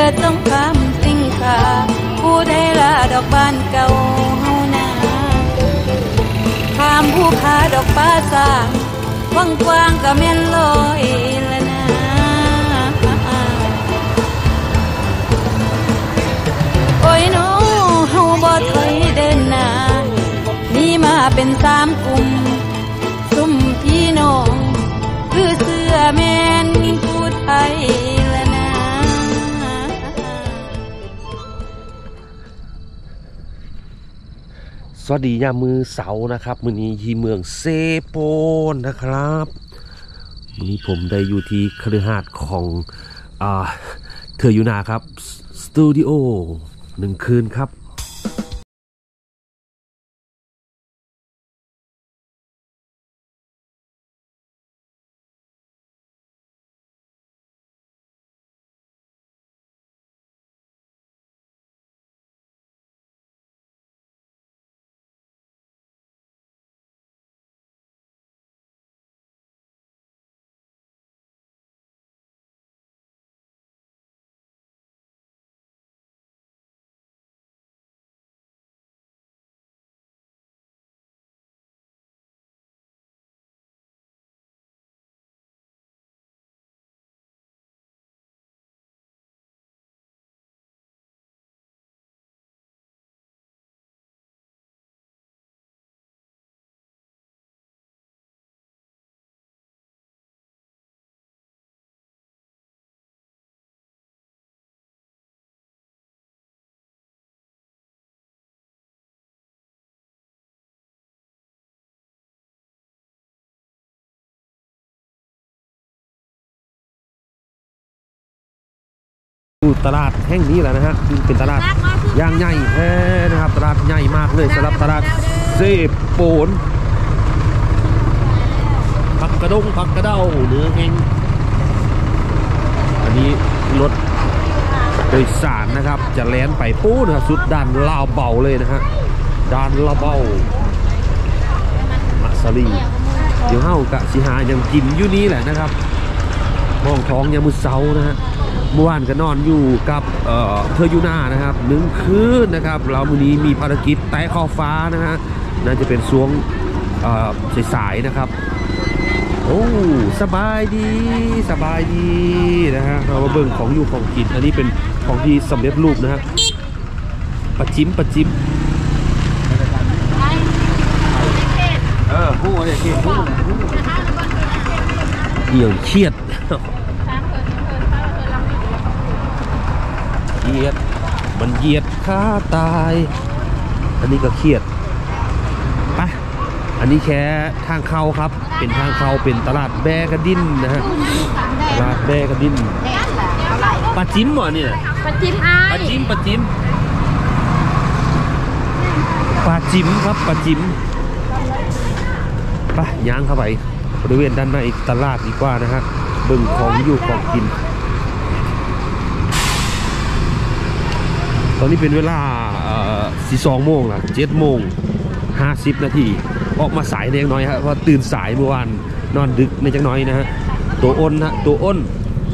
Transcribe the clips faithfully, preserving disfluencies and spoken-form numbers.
ดสงครามสิงคาผู้ไทยลาดอกบานเก่าเฮานาข้ามผู้พาดอกป้าสางกว้างกว้างก็แม่นลอยละนะโอ้ยน้อเฮาบ่ถอยเดินหน้านี่มาเป็นสามกลุ่มซุ่มพี่น้องคือเสื้อแม่นผู้ไทยละนะสวัสดียามมือเสาร์นะครับมื้อนี้ที่เมืองเซโปนนะครับมื้อนี้ผมได้อยู่ที่คฤหาสน์ของอ่าเธออยู่นาครับสตูดิโอหนึ่งคืนครับตลาดแห่งนี้แหละนะฮะเป็นตลาดย่างใหญ่แท้นะครับตลาดใหญ่มากเลยสำหรับตลาดเซโปนผักกระด้งผักกระเด้าเนื้อแห้งอันนี้รถโดยสารนะครับจะแล่นไปปู้นะครับสุดด้านลาวเบาเลยนะฮะด้านลาวเบามัสลีเดี๋ยวเฮากะสิหายังกินอยู่นี้แหละนะครับมองท้องยามมื้อเช้านะฮะเมื่อวานก็นอนอยู่กับเอ่อเธออยู่หน้านะครับหนึ่งคืนนะครับเราวันนี้มีภารกิจไต่ขอบฟ้านะฮะน่าจะเป็นช่วงเอ่อสายๆนะครับโอ้สบายดีสบายดีนะฮะเรามาเบิ่งของอยู่ของกินอันนี้เป็นของที่สำเร็จรูปนะฮะปลาจิ้มปลาจิ้มเออผู้อะไรเชี่ยผู้เหี่ยวเชียดเหยียดมันเหยียดข้าตายอันนี้ก็เครียดไปอันนี้แค่ทางเข้าครับเป็นทางเข้าเป็นตลาดแบกระดินนะฮะตลาดแบกระดินปลาจิ้มเหรอเนี่ยปลาจิ้มอ้ายปลาจิ้มปลาจิ้มปลาจิ้มครับปลาจิ้มไปย่างเข้าไปบริเวณด้านในตลาดดีกว่านะฮะเบิ่งของอยู่ของกินตอนนี้เป็นเวลาสี่สองโมงละเจ็ดโมงห้าสิบนาทีออกมาสายเล็กน้อยฮะเพราะตื่นสายเมื่อวานนอนดึกในจังน้อยนะฮะตัวอ้นฮะตัวอ้น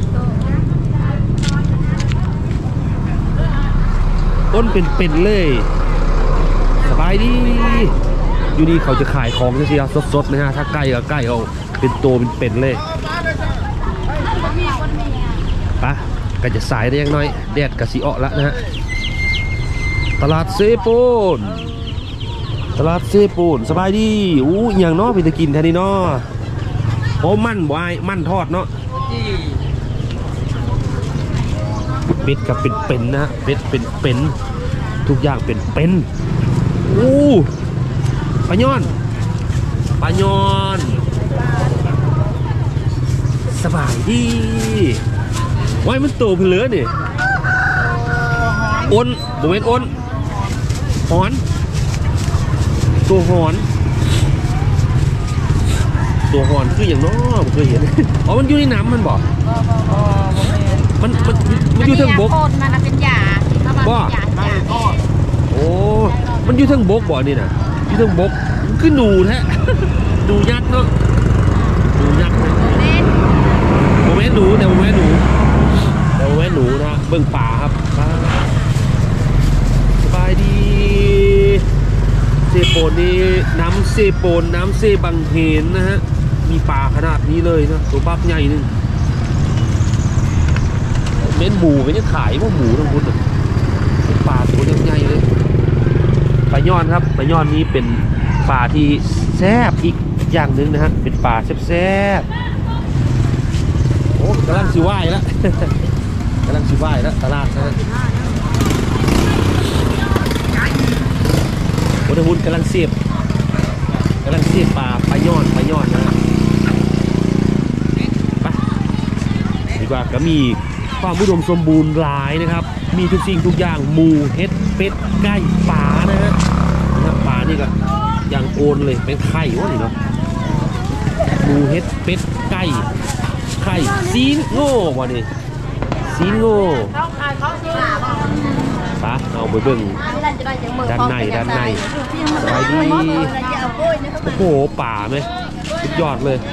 อ้นเป็นเป็นเลยสบายดีอยู่นี่เขาจะขายของเสียสดๆนะฮะถ้าใกล้ก็ใกล้เอาเป็นตัวเป็นเป็นเลยปะก็จะสายได้ยังน้อยแดดกะสิออกละนะฮะตลาดเซโปนตลาดเซโปนสบายดีอู้อย่างเนาะไปจะกินแทนนี่เนาะโอ้มั่นบายมั่นทอดเนาะเป็ดกับเป็นเป็นนะเป็ดเป็นเป็นทุกอย่างเป็นเป็นอู้ปลาย้อนปลาย้อนสบายดีไว้มันโตเพื่อเนี่ยอ้นบริเวณอ้นหอนตัวหอนตัวหอนคืออย่างน้อผมเคยเห็นอ๋อมันอยู่ในน้ำมันบอกมันมันมันอยู่ทั้งบกมันเป็นยาบ่โอ้มันอยู่ทั้งบกบ่นี่นะอยู่ทั้งบกคือหนูแท้หนูยักษ์เนาะหนูยักษ์โมเมนต์หนูแต่โมเมนต์หนูแต่โมแม่หนูนะเบิ่งป่าครับสบายดีเซโปนนี่น้ำเซโปนน้ำเซบังเฮนนะฮะมีป่าขนาดนี้เลยนะตัวบักใหญ่นึงเม้นหมูก็ยังขายพวกหมูทั้งหมดเลยป่าตัวใหญ่เลยปลาย้อนครับปลาย้อนนี้เป็นป่าที่แซ่บอีกอย่างหนึ่งนะฮะเป็นป่าแซ่บๆโอ้กำลังสิว่ายแล้วกำลังสิว่ายแล้วตลาดนะฮะโอ้ทหุ่นกำลังเสียบกำลังเสียบป่าปลาย้อนปลาย้อนนะฮะไปดีกว่าก็มีความอุดมสมบูรณ์หลายนะครับมีทุกสิ่งทุกอย่างหมูเห็ดเป็ดไก่ปลานะฮะปลานี่ก็อย่างโอนเลยเป็นไข่วะนี่เนาะหมูเห็ดเป็ดไก่ไข่ซีนโง่วะนี่ซีนโง่ปะเอาไปเบิ่งด้านในด้านในสบายดีโอ้โหป่าไหมสุดยอดเลย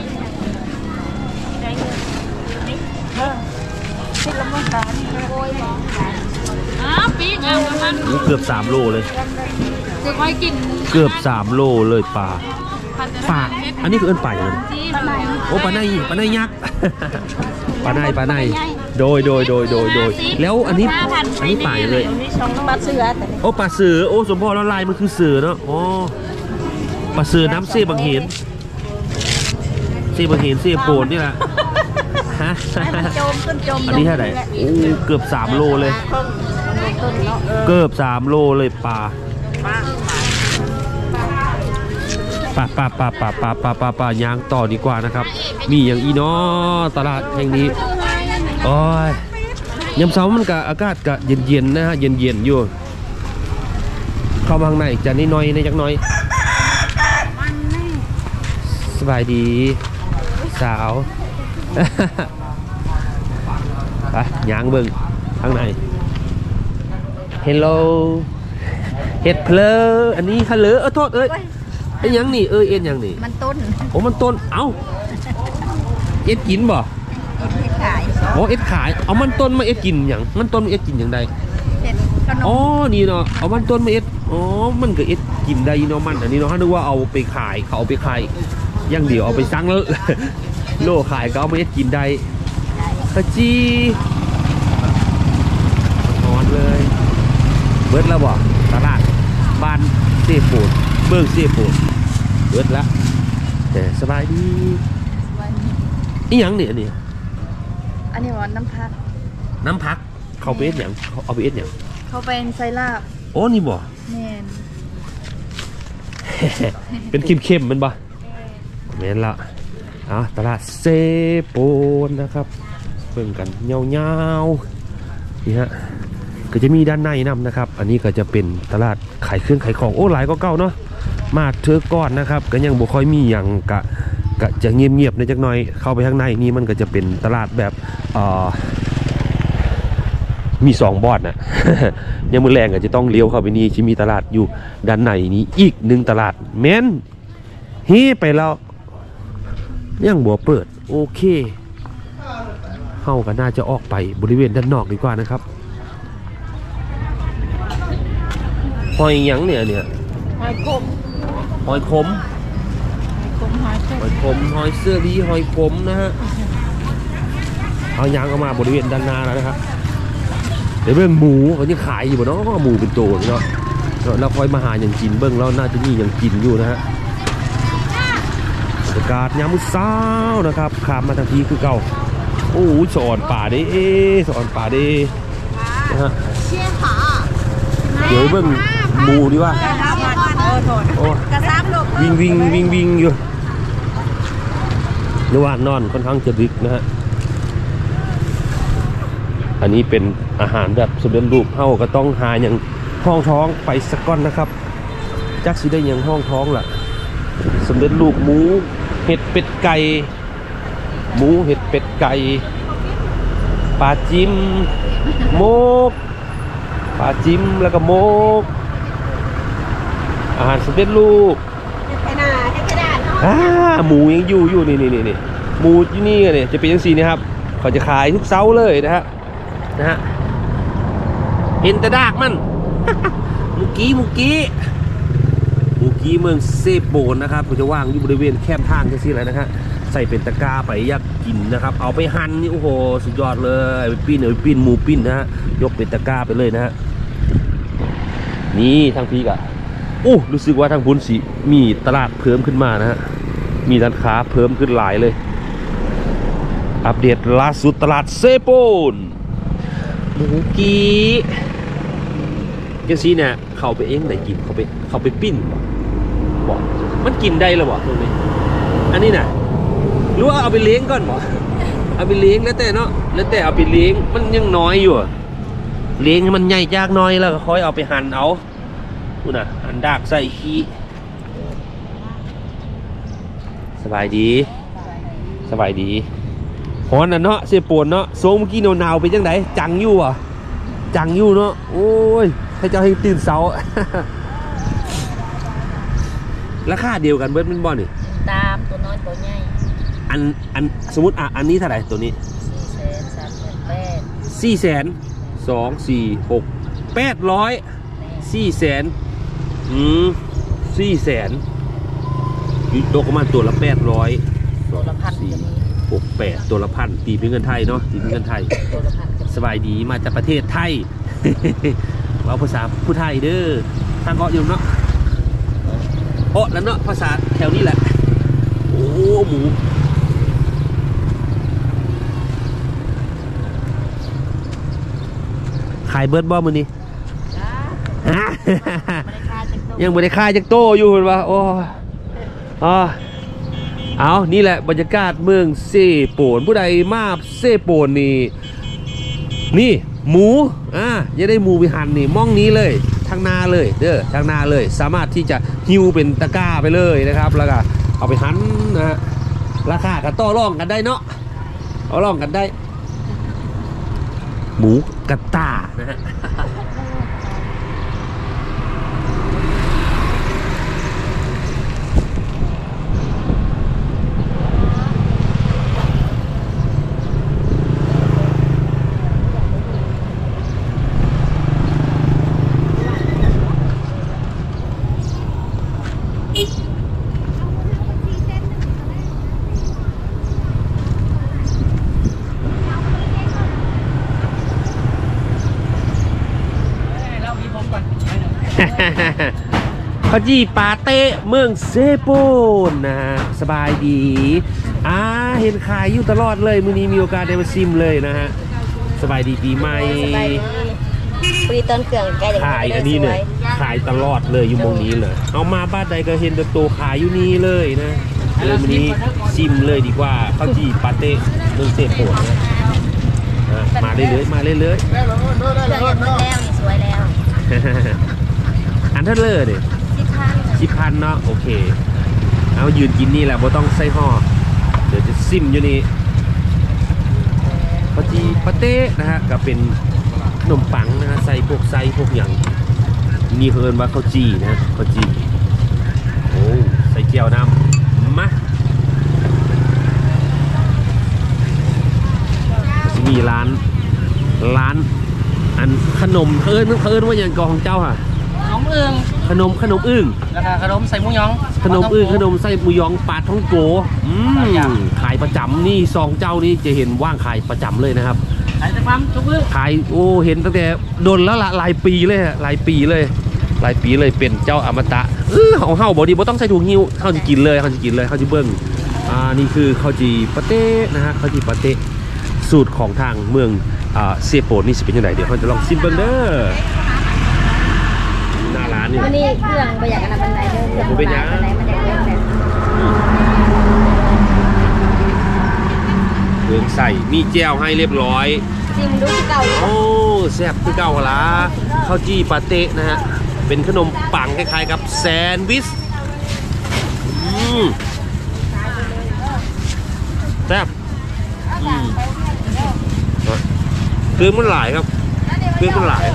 เกือบสามโลเลยเกือบสามโลเลยป่าป่าอันนี้คือเอิ้นป่าอย่างนั้นโอ้ป่าในป่าในยักษ์ป่าในป่าในโดยโดยโดยโดยโดยแล้วอันนี้อันนี้ป่าเลยปลาเสือโอ้ป่าเสือโอ้สมพรแล้วลายมันคือเสือเนาะอ๋อป่าเสือน้ำเซ่บางเห็นเซ่บางเห็นเซ่โปนนี่แหละฮะอันนี้เท่าไหร่โอ้เกือบสามโลเลยเกือบสามโลเลยปลาปลาปลาปลาปลาปลาปลาปลาปลายางต่อดีกว่านะครับมีอย่างอีน้อตลาดแห่งนี้โอ้ยยามเช้ามันก็อากาศก็เย็นๆนะฮะเย็นๆอยู่เข้ามาข้างในจะนิดหน่อยในจักหน่อยสบายดีสาวไปย่างเบิ่งข้างในเฮลโลเห็ดเพลออันนี้ฮัลโหลเออโทษเอ้ยไอ้ยังนี่เอ้ยเอ็นยังนี่มันต้นโอ้มันต้นเอ้าเอ็ดกินบ่เอ็ดขายโอ้เอ็ดขายเอามันต้นมาเอ็ดกินอย่างมันต้นมาเอ็ดกินอย่างใดอ๋อนี่เนาะเอามันต้นมาเอ็ดอ๋อมันก็เอ็ดกินได้เนาะมันอันนี้เนาะนึกว่าเอาไปขายเขาเอาไปขายอย่างเดียวเอาไปซังแล้วโลขายก็เอามาเอ็ดกินได้ขจีนอนเลยเบิดแล้วบ่ตลาดบ้านเซโปนเบิ่งเซโปนเบิดแล้วแต่สบายดีนี่ยังเนี่ยนี่อันนี้ว่าน้ำพักน้ำพักเขาไปเอ็ดอย่างเอาไปเอ็ดอย่างเขาเป็นไซลาบโอ้นี่บ่แม่นเป็นเข้มๆมันบ่แม่นละอ่ะตลาดเซโปนนะครับเบิ่งกันเงาๆนี่ฮะก็จะมีด้านในนำนะครับอันนี้ก็จะเป็นตลาดขายเครื่องขายของโอ้หลายก็เก่าเนาะมาเธอก่อนนะครับก็ยังบ่ค่อยมีอย่างกะกะจะเงียบๆในจักหน่อยเข้าไปข้างในนี่มันก็จะเป็นตลาดแบบเอ่อมีสองบอดนะ ยังมือแรงก็จะต้องเลี้ยวเข้าไปนี่จะมีตลาดอยู่ด้านในนี้อีกหนึ่งตลาดแม้นเฮ้ไปแล้วยังบ่เปิดโอเคเฮาก็น่าจะออกไปบริเวณด้านนอกดีกว่านะครับหอยหยังเนี่ยเนี่ยหอยขมหอยขมหอยขมหอยเสื้อดีหอยขมนะฮะเอายางเข้ามาบริเวณด้านหน้าแล้วนะครับเดี๋ยวเรื่องหมูเขาจะขายอยู่บ่เนาะหมูเป็นโตเนาะเราคอยมาหาอย่างกินเบื้องเราน่าจะมีอย่างกินอยู่นะฮะอากาศยามมื้อเช้านะครับขามมาทันทีคือเก่าโอ้ยสอนป่าเด้สอนป่าเด้นะฮะเดี๋ยวเบื้องหมูดีว่าโอ้วิ่งวิ่งวิ่งวิ่งอยู่ระหว่างนอนค่อนข้างจะดึกนะฮะอันนี้เป็นอาหารแบบสำเร็จรูปเฮาก็ต้องหาอย่างห้องท้องไปสักก้อนนะครับจักสิได้อย่างห้องท้องล่ะสำเร็จรูปหมูเห็ดเป็ดไก่หมูเห็ดเป็ดไก่ปลาจิ้มโมกปลาจิ้มแล้วก็โมกอาหารสำเร็จรูปอ่าหมูยังอยู่อยู่นี่นี่นี่หมูที่นี่เนี่ยจะเป็นยังสีนะครับเขาจะขายทุกเช้าเลยนะฮะนะฮะเห็นแต่ดากมันมุกี้มุกี้มุกี้เมืองเซโปนนะครับผมจะว่างอยู่บริเวณแคมป์ทางที่สิอะไรนะฮะใส่เป็นตะกร้าไปอยากกินนะครับเอาไปหั่นนี่โอ้โหสุดยอดเลยไปปิ้นเอาไปปิ้นหมูปิ้นนะฮะยกเป็นตะกร้าไปเลยนะฮะนี่ทางพีกอะโอ้รู้สึกว่าทางพุ้นสีมีตลาดเพิ่มขึ้นมานะฮะมีร้านค้าเพิ่มขึ้นหลายเลยอัปเดตล่าสุดตลาดเซโปนหมูกี้เจ้าซีเนี่ยเข้าไปเองไหนกินเขาไปเขาไปปิ้นบอกมันกินได้หรอบอกตรงนี้อันนี้น่ะหรือว่าเอาไปเลี้ยงก่อนบอกเอาไปเลี้ยงแล้วแต่เนาะแล้วแต่เอาไปเลี้ยงมันยังน้อยอยู่เลี้ยงให้มันใหญ่จากน้อยแล้วก็ค่อยเอาไปหั่นเอาดูน่ะหั่นดากใส่ขี้สบายดีสบายดีฮอนน่ะเนาะเสียปวนเนาะโซเมื่อกี้หนาวๆไปจังไดจังอยู่อ่ะจังอยู่เนาะโอ้ยให้เจ้าให้ตื่นเช้าราคาเดียวกันเบิร์ดมันบอลนี่ตามตัวน้อยตัวใหญ่อันอันสมมติอ่ะอันนี้เท่าไหร่ตัวนี้สี่แสนสามแสนแปดสี่แสนสองสี่หกแปดร้อยสี่แสนอืมสี่แสนอยู่ตกประมาณตัวละแปดร้อยตัวละพันสี่หกแปดตัวละพันตีเป็นเงินไทยเนาะตีเป็นเงินไทยสบายดีมาจากประเทศไทยเอาภาษาผู้ไทยเด้อทางเกาะอยู่เนาะโอ้แล้วเนาะภาษาแถวนี้แหละโอ้หมูขายเบิร์ดบอมมือนี้ยังไม่ได้ขายจากโตอยู่เห็นปะโอ้อ๋อเอานี่แหละบรรยากาศเมืองเซโปนผู้ใดมาเซโปนนี่นี่หมูอ่าจะได้หมูไปหั่นนี่มองนี้เลยทางนาเลยเด้อทางนาเลยสามารถที่จะหิ้วเป็นตะกร้าไปเลยนะครับแล้วก็เอาไปหั่นนะฮะราคากันต่อรองกันได้เนาะเอารองกันได้หมูกระตานะฮะข้าวจีปาเต้เมืองเซโปนนะฮะสบายดีอ่าเห็นขายอยู่ตลอดเลยมื้อนี้มีโอกาสได้มาซิมเลยนะฮะสบายดีปีใหม่ปีต้นเกลืองแกขายอันนี้เนี่ยขายตลอดเลยอยู่มงนี้เลยเอามาบ้านใดก็เห็นตัวขายอยู่นี้เลยนะเลยมื้อนี้ซิมเลยดีกว่าข้าวจีปาเต้เมืองเซโปนนะมาได้เลยมาเลยเลยเครื่องยังหมดแล้วนี่สวยแล้วอันเท่าเลยดิสิบพันสิบพันเนาะโอเคเอายืนกินนี่แหละบ่ต้องใส่ห่อเดี๋ยวจะซิมอยู่นี่ปาจีปาเต้นะฮะก็เป็นขนมปังนะฮะใส่พวกไส้พวกอย่างนี่เพิ่นว่าข้าวจีนะข้าวจีโอ้ใส่เกี๊ยวน้ำมาจะมีร้านร้านอันขนมเอิญเอิญว่าอย่างกองเจ้าค่ะขนมอึ่งขนมขนมอึ่งแล้วก็ขนมใส่หมูยองขนมอึ่งขนมใส่หมูยองปลาท่องโกอืมขายประจำนี่ซองเจ้านี่จะเห็นว่างขายประจำเลยนะครับขายแต่ความทุกมื้อขายโอ้เห็นตั้งแต่โดนแล้วละหลายปีเลยหลายปีเลยหลายปีเลยเป็นเจ้าอมตะเออของเฮาบอกดีบ่ต้องใส่ถุงหิ้วเฮาจะกินเลยเฮาจะกินเลยเฮาจะเบิ้งอ่านี่คือข้าวจีปาเต้นะฮะข้าวจีปาเต้สูตรของทางเมืองอ่าเซโปนนี่จะเป็นยังไงเดี๋ยวเขาจะลองซิมเบิ้งเด้อหน้าร้านนี่วันนี้เครื่องประหยัดกันบันไดเด้อเครื่องเป็นยังบันไดมันได้เรื่องแบบเครื่องใส่มีแจ่วให้เรียบร้อยซิมดูที่เก่าโอ้แซ่บคือเก่าละข้าวจีปาเต้นะฮะเป็นขนมปังคล้ายๆกับแซนด์วิชอืมแซ่บอืมเครื่องมันหลายครับเครื่องมันหลาย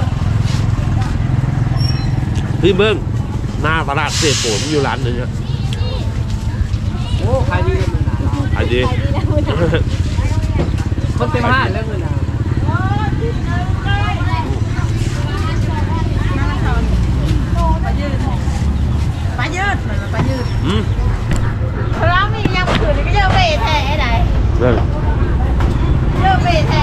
พี่เบิ้งหน้าตลาดเซโปนอยู่ร้านหนึ่งครับโอ้ขายดีเลยขายดีคนเต็มห้านเรื่องเงินนะปลายืดเหมือนปลายืดอืมเรามียังผืนก็เยอะเบะแท้ไหนเลยเยอะเบะแท้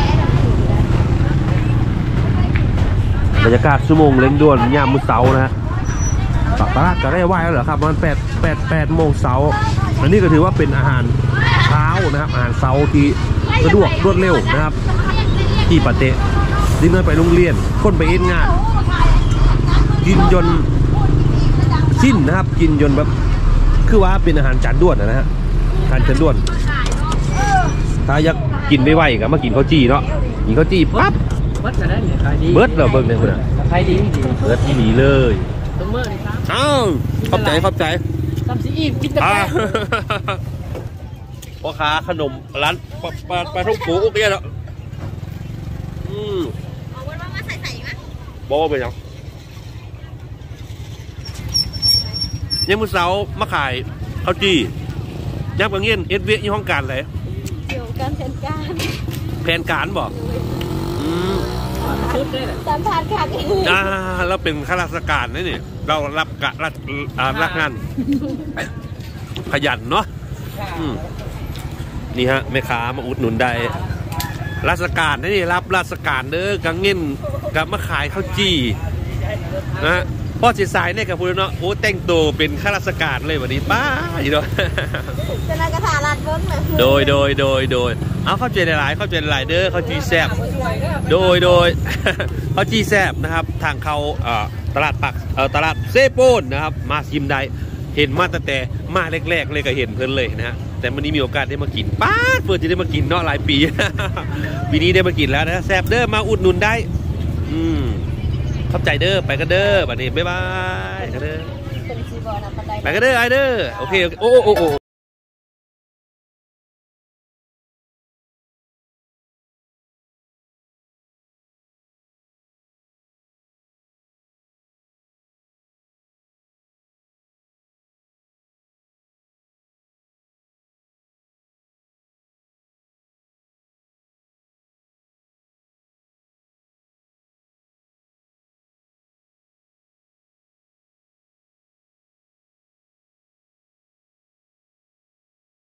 บรรยากาศชั่วโมงเร่งด่วนยามมื้อเช้านะฮะปักตลาดก็ได้ไหวแล้วเหรอครับมันแปดแปดแปดโมงเช้าอันนี้ก็ถือว่าเป็นอาหารเช้านะครับอาหารเช้าที่สะดวกรวดเร็วนะครับที่ปาเตะดิ้นน้อยไปโรงเรียนคนไปเอ็นงานกินจนสิ้นนะครับกินจนแบบคือว่าเป็นอาหารจานด่วนนะฮะอาหารจานด่วนถ้าอยากกินไม่ไหวก็มากินข้าวจี่เนาะกินข้าวจี่ปั๊บเบิร์ดได้เนี่ยขายดีเบิร์ดเหรอเบิร์ดเนี่ยคุณอ่ะขายดีดีเบิร์ดที่หนีเลยต้องเมื่อเลยครับอ้าวขอบใจขอบใจทำซีอิ๊วกินตะแกรงพ่อค้าขนมร้านปลาปลาปลาท่องโกะเนี่ยเนาะอืมบอกว่ามาใส่ใส่ไหมบอกว่าไปยังยังมือเสามาขายข้าวจี่ยักษ์บางเงี้ยเอสเวยี่ห้องการเลยเกี่ยวกันแผนการแผนการบอกอืมสัมผัสค่ะอ่าเราเป็นข้าราชการนี่นี่เรารับกะรับรับงานขยันเนาะนี่ฮะแม่ค้ามาอุดหนุนได้ราชการนี่รับราชการเด้อกังเงินกับมาขายข้าวจี่นะพ่อเสียสายเนี่ยกับพูดเนาะโอ้แต่งตัวเป็นข้าราชการเลยวันนี้ป้าอยู่ด้วยจะนากระถาลัดเบิ้งเลยโดยโดยโดยโดยเอาเข้าใจหลายๆเข้าใจหลายเด้อข้าวจี่แซ่บโดยโดยข้าวจี่แซ่บนะครับทางเขาตลาดปักตลาดเซโปนนะครับมาชิมได้เห็นมาตั้งแต่มาแรกๆเลยก็เห็นเพิ่นเลยนะฮะแต่วันนี้มีโอกาสได้มากินป้าเพื่อจะได้มากินเนาะหลายปีปีนี้ได้มากินแล้วนะแซ่บเด้อมาอุดหนุนได้อืมขอบใจเด้อไปกันเด้อบัดนี้บ๊ายบายกันเด้อไปกันเด้อไอเด้อโอเคโอ้โอ้โอ้